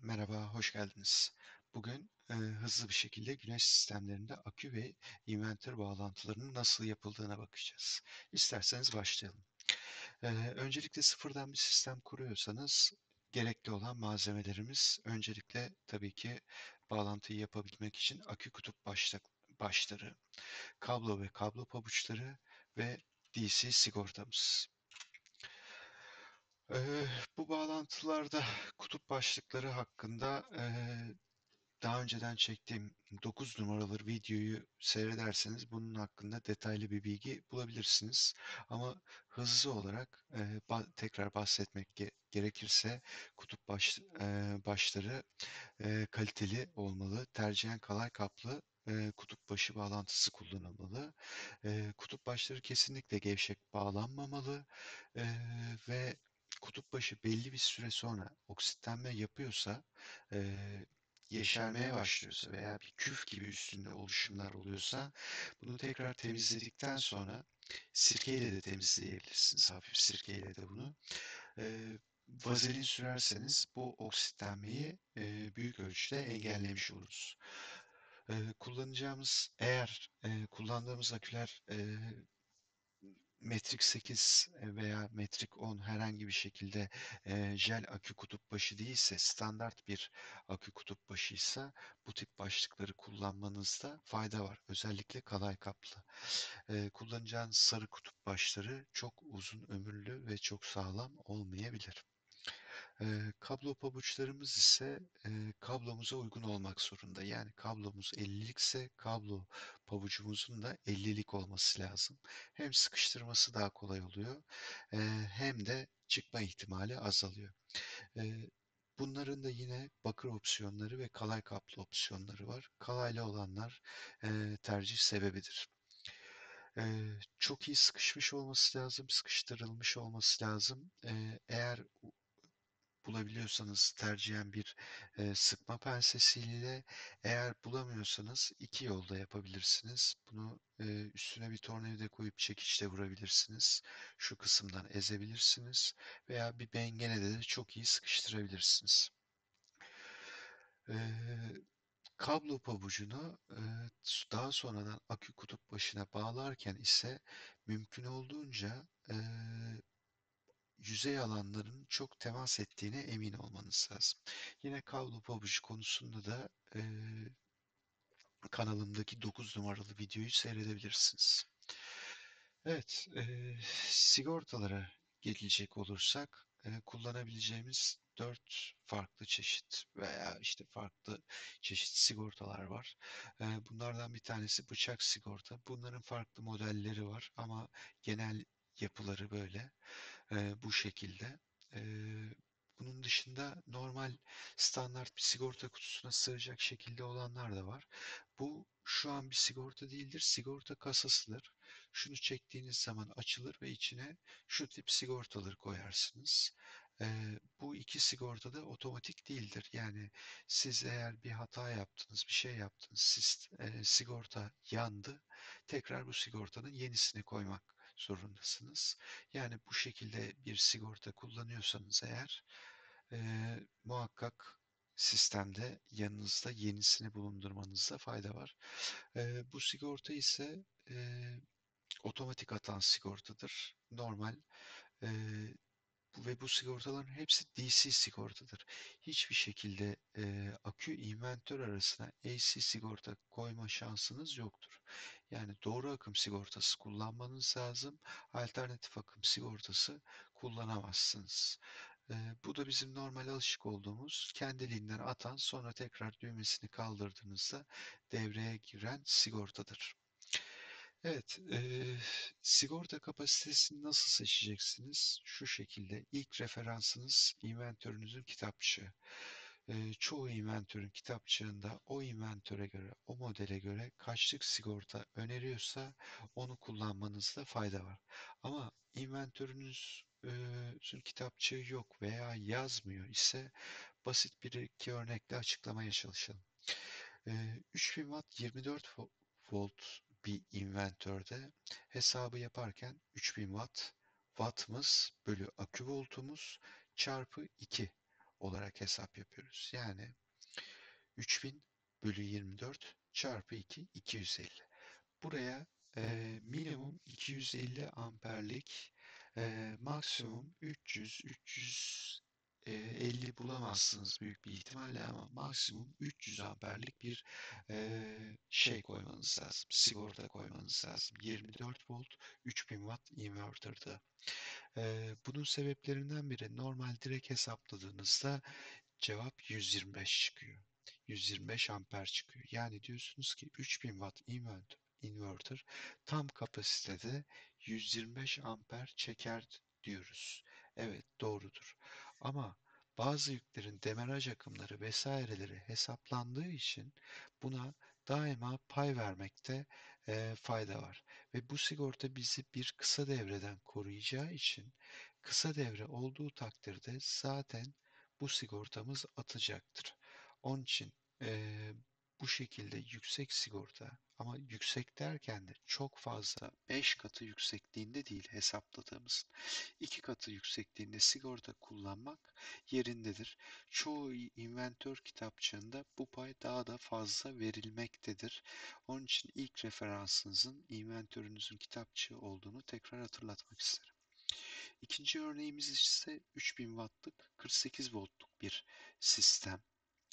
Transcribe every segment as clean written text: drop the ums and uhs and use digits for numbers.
Merhaba, hoş geldiniz. Bugün hızlı bir şekilde güneş sistemlerinde akü ve inverter bağlantılarının nasıl yapıldığına bakacağız. İsterseniz başlayalım. Öncelikle sıfırdan bir sistem kuruyorsanız gerekli olan malzemelerimiz öncelikle tabii ki bağlantıyı yapabilmek için akü kutup başları, kablo ve kablo pabuçları ve DC sigortamız. Bu bağlantılarda kutup başlıkları hakkında daha önceden çektiğim 9 numaralı videoyu seyrederseniz bunun hakkında detaylı bir bilgi bulabilirsiniz. Ama hızlı olarak tekrar bahsetmek gerekirse başları kaliteli olmalı. Tercihen kalay kaplı kutup başı bağlantısı kullanılmalı. Kutup başları kesinlikle gevşek bağlanmamalı ve kutup başı belli bir süre sonra oksitlenme yapıyorsa, e, yeşermeye başlıyorsa veya bir küf gibi üstünde oluşumlar oluyorsa bunu tekrar temizledikten sonra sirkeyle de temizleyebilirsiniz. Hafif sirkeyle de bunu. Vazelin sürerseniz bu oksitlenmeyi büyük ölçüde engellemiş oluruz. Kullandığımız aküler metrik 8 veya metrik 10 herhangi bir şekilde jel akü kutup başı değilse, standart bir akü kutup başıysa bu tip başlıkları kullanmanızda fayda var. Özellikle kalay kaplı. Kullanacağınız sarı kutup başları çok uzun ömürlü ve çok sağlam olmayabilir. Kablo pabuçlarımız ise kablomuza uygun olmak zorunda. Yani kablomuz 50'lik ise kablo pabucumuzun da 50'lik olması lazım. Hem sıkıştırması daha kolay oluyor, hem de çıkma ihtimali azalıyor. Eee, Bunların da yine bakır opsiyonları ve kalay kaplı opsiyonları var. Kalaylı olanlar tercih sebebidir. Çok iyi sıkışmış olması lazım, sıkıştırılmış olması lazım. Eğer bulabiliyorsanız tercihen bir sıkma pensesiyle, eğer bulamıyorsanız iki yolda yapabilirsiniz. Bunu üstüne bir tornavida koyup çekiçle vurabilirsiniz. Şu kısımdan ezebilirsiniz veya bir bengenede de çok iyi sıkıştırabilirsiniz. E, Kablo pabucunu daha sonradan akü kutup başına bağlarken ise mümkün olduğunca yüzey alanların çok temas ettiğine emin olmanız lazım. Yine kablo pabucu konusunda da kanalımdaki 9 numaralı videoyu seyredebilirsiniz. Evet, sigortalara gelecek olursak kullanabileceğimiz 4 farklı çeşit veya işte farklı çeşit sigortalar var. Bunlardan bir tanesi bıçak sigorta. Bunların farklı modelleri var ama genel yapıları böyle. Bu şekilde. Eee, Bunun dışında normal standart bir sigorta kutusuna sığacak şekilde olanlar da var. Bu şu an bir sigorta değildir, sigorta kasasıdır. Şunu çektiğiniz zaman açılır ve içine şu tip sigortaları koyarsınız. Bu iki sigorta da otomatik değildir. Yani siz eğer bir hata yaptınız, bir şey yaptınız, sigorta yandı, tekrar bu sigortanın yenisini koymak zorundasınız. Yani bu şekilde bir sigorta kullanıyorsanız eğer muhakkak sistemde yanınızda yenisini bulundurmanızda fayda var. Bu sigorta ise otomatik atan sigortadır. Normal e, ve bu sigortaların hepsi DC sigortadır. Hiçbir şekilde akü inventör arasına AC sigorta koyma şansınız yoktur. Yani doğru akım sigortası kullanmanız lazım. Alternatif akım sigortası kullanamazsınız. Bu da bizim normal alışık olduğumuz kendiliğinden atan sonra tekrar düğmesini kaldırdığınızda devreye giren sigortadır. Evet, sigorta kapasitesini nasıl seçeceksiniz? Şu şekilde ilk referansınız inventörünüzün kitapçığı. Çoğu inventörün kitapçığında o inventöre göre, o modele göre kaçlık sigorta öneriyorsa onu kullanmanızda fayda var. Ama inventörünüzün kitapçığı yok veya yazmıyor ise basit bir iki örnekle açıklamaya çalışalım. 3000 watt 24 volt bir inventörde hesabı yaparken 3000 watt, wattımız bölü akü voltumuz çarpı 2 olarak hesap yapıyoruz. Yani 3000 bölü 24 çarpı 2, 250. Buraya minimum 250 amperlik, maksimum 300, 350 bulamazsınız büyük bir ihtimalle ama maksimum 300 amperlik bir şey koymanız lazım. Sigorta koymanız lazım. 24 volt 3000 watt inverter'da. Bunun sebeplerinden biri normal direkt hesapladığınızda cevap 125 çıkıyor. 125 amper çıkıyor. Yani diyorsunuz ki 3000 watt inverter tam kapasitede 125 amper çeker diyoruz. Evet, doğrudur. Ama bazı yüklerin demaraj akımları vesaireleri hesaplandığı için buna daima pay vermekte fayda var. Ve bu sigorta bizi bir kısa devreden koruyacağı için kısa devre olduğu takdirde zaten bu sigortamız atacaktır. Onun için bu şekilde yüksek sigorta, ama yüksek derken de çok fazla 5 katı yüksekliğinde değil hesapladığımız 2 katı yüksekliğinde sigorta kullanmak yerindedir. Çoğu inventör kitapçığında bu pay daha da fazla verilmektedir. Onun için ilk referansınızın inventörünüzün kitapçığı olduğunu tekrar hatırlatmak isterim. İkinci örneğimiz ise 3000 wattlık 48 voltluk bir sistem.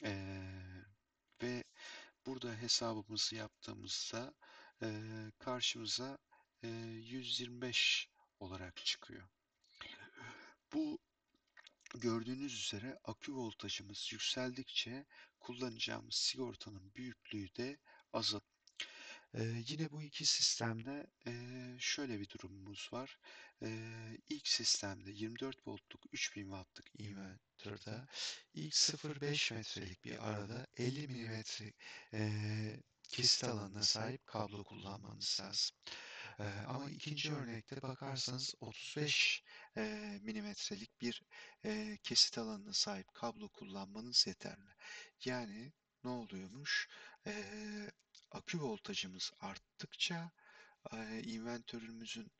Ve burada hesabımızı yaptığımızda karşımıza 125 olarak çıkıyor. Bu gördüğünüz üzere akü voltajımız yükseldikçe kullanacağımız sigortanın büyüklüğü de azalıyor. Yine bu iki sistemde şöyle bir durumumuz var. İlk sistemde 24 voltluk 3000 wattlık inverter'da ilk 0,5 metrelik bir arada 50 milimetre kesit alanına sahip kablo kullanmanız lazım. Ama ikinci örnekte bakarsanız 35 milimetrelik bir kesit alanına sahip kablo kullanmanız yeterli. Yani ne oluyormuş? Akü voltajımız arttıkça inventörümüzün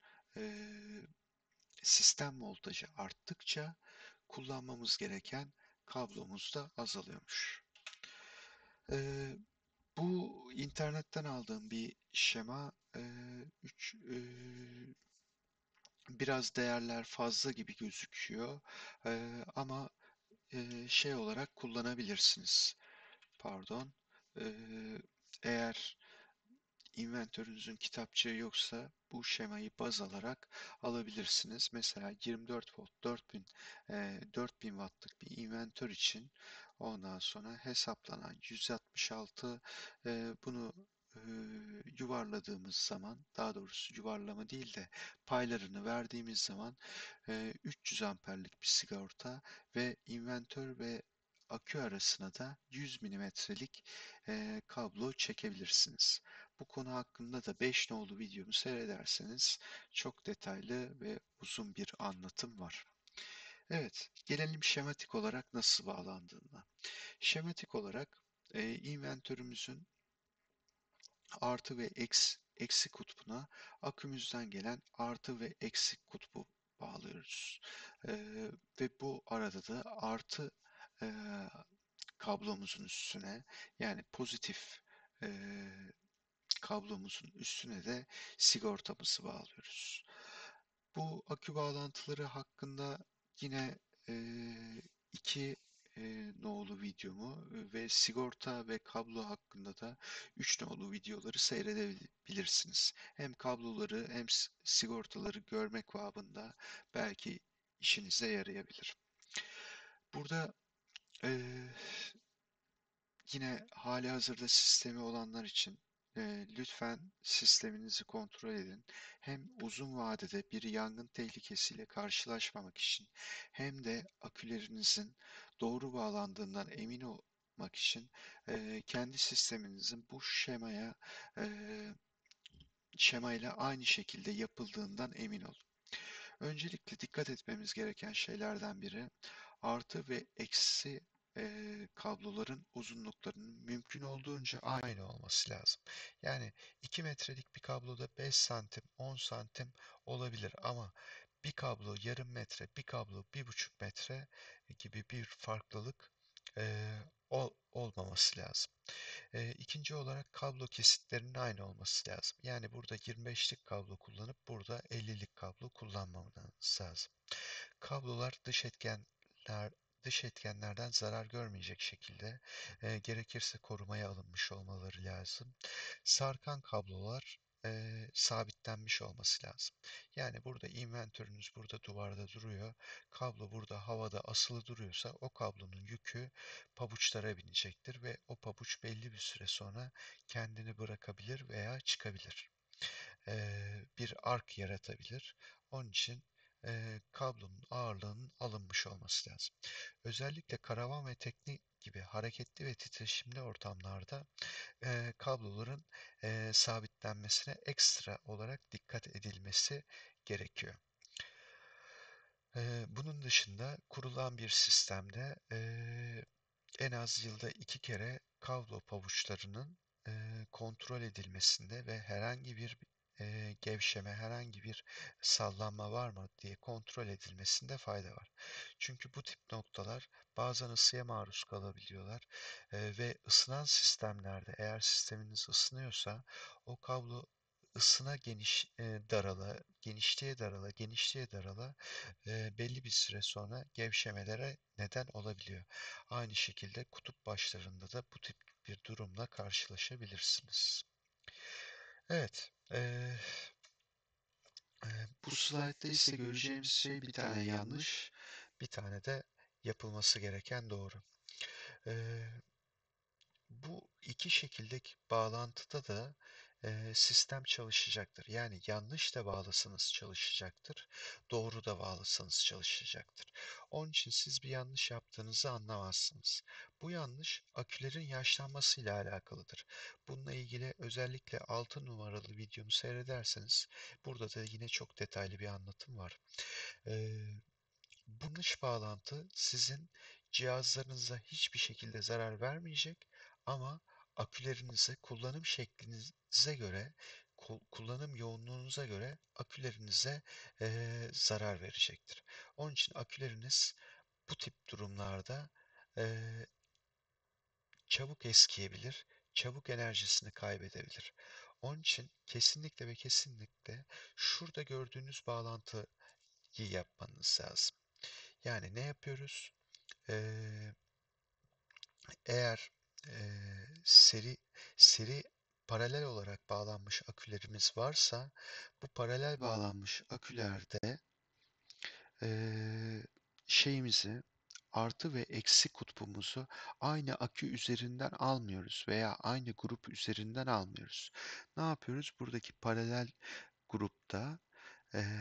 sistem voltajı arttıkça kullanmamız gereken kablomuz da azalıyormuş. Eee, Bu internetten aldığım bir şema. Biraz değerler fazla gibi gözüküyor. Ama şey olarak kullanabilirsiniz. Pardon. Eee, Eğer inventörünüzün kitapçığı yoksa bu şemayı baz alarak alabilirsiniz. Mesela 24 volt 4000 wattlık bir inventör için ondan sonra hesaplanan 166, bunu e, yuvarladığımız zaman, daha doğrusu yuvarlama değil de paylarını verdiğimiz zaman 300 amperlik bir sigorta ve inventör ve akü arasına da 100 milimetrelik kablo çekebilirsiniz. Bu konu hakkında da 5 nolu videomu seyrederseniz çok detaylı ve uzun bir anlatım var. Evet, gelelim şematik olarak nasıl bağlandığına. Şematik olarak inventörümüzün artı ve eksi kutbuna akümüzden gelen artı ve eksi kutbu bağlıyoruz. E, Ve bu arada da artı e, kablomuzun üstüne, yani pozitif e, kablomuzun üstüne de sigortamızı bağlıyoruz. Bu akü bağlantıları hakkında yine iki nolu videomu ve sigorta ve kablo hakkında da 3 nolu videoları seyredebilirsiniz. Hem kabloları hem sigortaları görmek babında belki işinize yarayabilir. Burada eee, yine hali hazırda sistemi olanlar için lütfen sisteminizi kontrol edin. Hem uzun vadede bir yangın tehlikesiyle karşılaşmamak için hem de akülerinizin doğru bağlandığından emin olmak için kendi sisteminizin bu e, şemayla aynı şekilde yapıldığından emin olun. Öncelikle dikkat etmemiz gereken şeylerden biri artı ve eksi kabloların uzunluklarının mümkün olduğunca aynı olması lazım. Yani 2 metrelik bir kabloda 5 santim, 10 santim olabilir ama Bir kablo yarım metre, bir kablo 1,5 metre gibi bir farklılık olmaması lazım. İkinci olarak kablo kesitlerinin aynı olması lazım. Yani burada 25'lik kablo kullanıp burada 50'lik kablo kullanmamanız lazım. Kablolar dış etkenlerden zarar görmeyecek şekilde gerekirse korumaya alınmış olmaları lazım. Sarkan kablolar sabitlenmiş olması lazım. Yani burada inventörünüz burada duvarda duruyor. Kablo burada havada asılı duruyorsa o kablonun yükü pabuçlara binecektir ve o pabuç belli bir süre sonra kendini bırakabilir veya çıkabilir. Bir ark yaratabilir. Onun için kablonun ağırlığının alınmış olması lazım. Özellikle karavan ve tekne gibi hareketli ve titreşimli ortamlarda kabloların sabitlenmesine ekstra olarak dikkat edilmesi gerekiyor. Bunun dışında kurulan bir sistemde en az yılda 2 kere kablo pabuçlarının kontrol edilmesinde ve herhangi bir gevşeme, herhangi bir sallanma var mı diye kontrol edilmesinde fayda var. Çünkü bu tip noktalar bazen ısıya maruz kalabiliyorlar ve ısınan sistemlerde eğer sisteminiz ısınıyorsa o kablo ısına darala, genişliğe darala, genişliğe darala belli bir süre sonra gevşemelere neden olabiliyor. Aynı şekilde kutup başlarında da bu tip bir durumla karşılaşabilirsiniz. Evet, bu slaytta ise göreceğimiz şey bir tane yanlış, bir tane de yapılması gereken doğru. Eee, Bu iki şekildeki bağlantıda da sistem çalışacaktır. Yani yanlış da bağlasanız çalışacaktır, doğru da bağlasanız çalışacaktır. Onun için siz bir yanlış yaptığınızı anlamazsınız. Bu yanlış akülerin yaşlanmasıyla alakalıdır. Bununla ilgili özellikle 6 numaralı videomu seyrederseniz burada da yine çok detaylı bir anlatım var. Eee Bu dış bağlantı sizin cihazlarınıza hiçbir şekilde zarar vermeyecek ama akülerinize kullanım şeklinize göre, kullanım yoğunluğunuza göre akülerinize zarar verecektir. Onun için aküleriniz bu tip durumlarda eee, çabuk eskiyebilir, çabuk enerjisini kaybedebilir. Onun için kesinlikle ve kesinlikle şurada gördüğünüz bağlantıyı yapmanız lazım. Yani ne yapıyoruz? Eee, Eğer seri paralel olarak bağlanmış akülerimiz varsa bu paralel bağlanmış akülerde eee, şeyimizi artı ve eksi kutbumuzu aynı akü üzerinden almıyoruz veya aynı grup üzerinden almıyoruz. Ne yapıyoruz? Buradaki paralel grupta eee,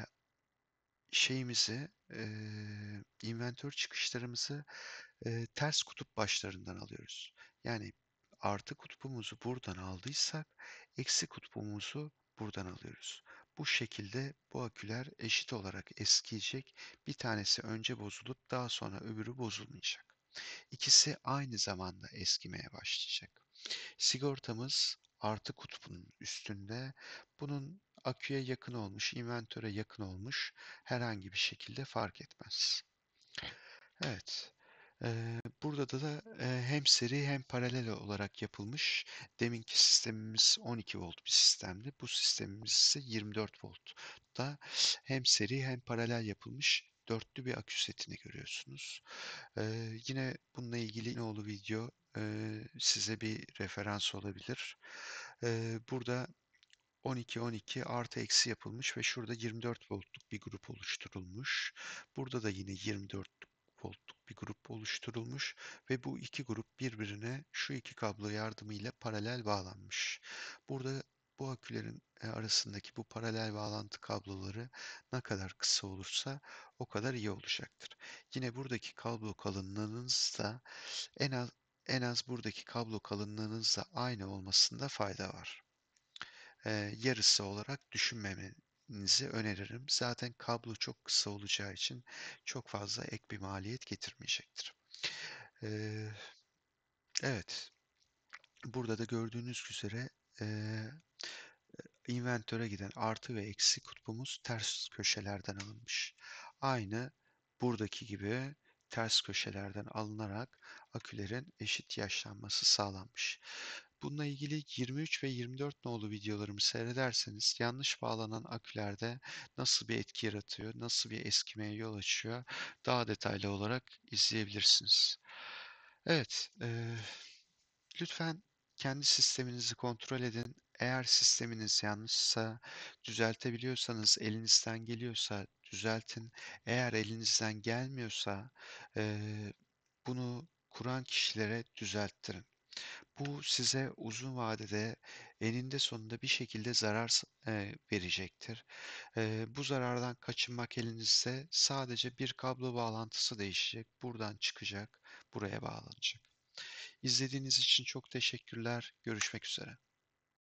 inventör çıkışlarımızı ters kutup başlarından alıyoruz. Yani artı kutbumuzu buradan aldıysak eksi kutbumuzu buradan alıyoruz. Bu şekilde bu aküler eşit olarak eskiyecek. Bir tanesi önce bozulup daha sonra öbürü bozulmayacak. İkisi aynı zamanda eskimeye başlayacak. Sigortamız artı kutbunun üstünde. Bunun aküye yakın olmuş, inventöre yakın olmuş herhangi bir şekilde fark etmez. Evet. Burada da hem seri hem paralel olarak yapılmış. Deminki sistemimiz 12 volt bir sistemdi. Bu sistemimiz ise 24 voltta. Hem seri hem paralel yapılmış dörtlü bir akü setini görüyorsunuz. Yine bununla ilgili İnoğlu video size bir referans olabilir. Burada 12-12 artı eksi yapılmış ve şurada 24 voltluk bir grup oluşturulmuş. Burada da yine 24 voltluk bir grup oluşturulmuş ve bu iki grup birbirine şu iki kablo yardımıyla paralel bağlanmış. Burada bu akülerin arasındaki bu paralel bağlantı kabloları ne kadar kısa olursa o kadar iyi olacaktır. Yine buradaki kablo kalınlığınız da en az buradaki kablo kalınlığınızla aynı olmasında fayda var. Yarısı olarak düşünmemenizi öneririm. Zaten kablo çok kısa olacağı için çok fazla ek bir maliyet getirmeyecektir. Eee, evet, burada da gördüğünüz üzere eee, inventöre giden artı ve eksi kutbumuz ters köşelerden alınmış. Aynı buradaki gibi ters köşelerden alınarak akülerin eşit yaşlanması sağlanmış. Bununla ilgili 23 ve 24 nolu videolarımı seyrederseniz yanlış bağlanan akülerde nasıl bir etki yaratıyor, nasıl bir eskimeye yol açıyor daha detaylı olarak izleyebilirsiniz. Evet, lütfen kendi sisteminizi kontrol edin. Eğer sisteminiz yanlışsa, düzeltebiliyorsanız, elinizden geliyorsa düzeltin. Eğer elinizden gelmiyorsa, bunu kuran kişilere düzelttirin. Bu size uzun vadede eninde sonunda bir şekilde zarar verecektir. Bu zarardan kaçınmak elinizde, sadece bir kablo bağlantısı değişecek. Buradan çıkacak, buraya bağlanacak. İzlediğiniz için çok teşekkürler. Görüşmek üzere.